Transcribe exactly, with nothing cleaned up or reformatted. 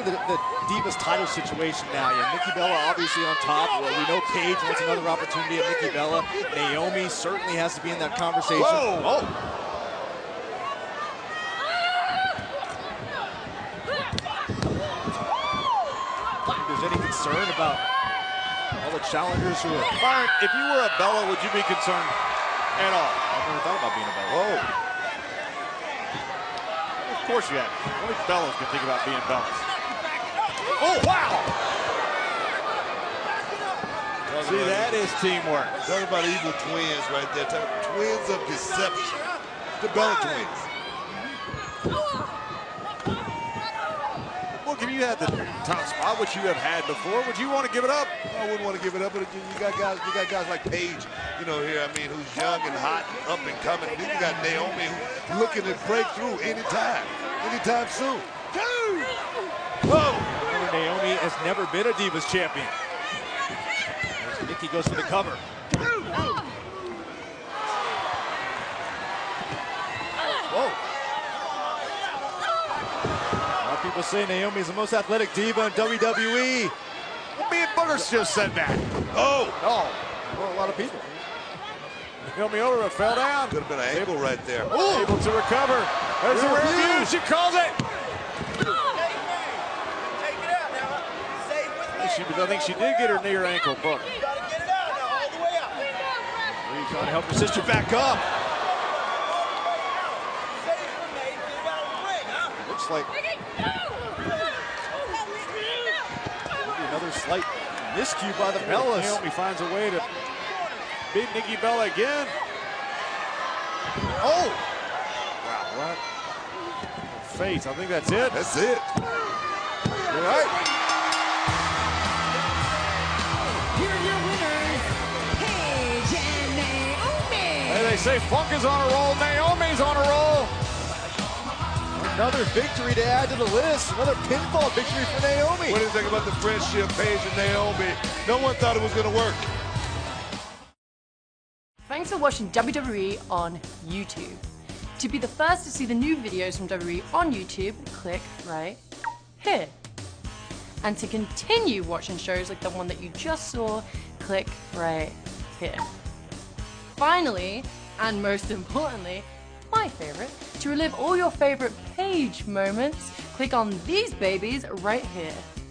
the, the Divas title situation now. Yeah, Nikki Bella obviously on top. Well, we know Paige wants another opportunity at Nikki Bella. Naomi certainly has to be in that conversation. Whoa. Oh. If there's any concern about all the challengers who are... Byron, if you were a Bella, would you be concerned at all? I've never thought about being a Bella. Whoa. Of course you have. Only Bellas can think about being Bellas. Oh, wow! See, that is teamwork. Talk about evil twins right there. Talk about twins of deception. The Bella twins. Look, if you had the top spot, which you have had before, would you want to give it up? I wouldn't want to give it up, but you got guys, you got guys like Paige, you know, here, I mean, who's young and hot and up and coming. Then you got Naomi who's looking to break through anytime, anytime soon. Whoa! Remember, Naomi has never been a Divas champion. As Nikki goes for the cover. Whoa! A lot of people say Naomi is the most athletic diva in W W E. Me and Boogers just said that. Oh! Oh, well, a lot of people. Naomi Oura fell down. Could have been an ankle right there. Ooh. Able to recover. There's the rear view. She calls it. She, I think she did get her near ankle, but Lee trying to help her sister back up. Looks like another slight miscue by the Bellas. Naomi finds a way to beat Nikki Bella again. Oh! Wow, what? Face, I think that's it. That's it. You're right. Here are your winners, Paige and Naomi. Hey, they say Funk is on a roll. Naomi's on a roll. Another victory to add to the list. Another pinfall victory for Naomi. What do you think about the friendship, Paige and Naomi? No one thought it was going to work. Thanks for watching W W E on YouTube. To be the first to see the new videos from W W E on YouTube, click right here. And to continue watching shows like the one that you just saw, click right here. Finally, and most importantly, my favorite, to relive all your favorite Paige moments, click on these babies right here.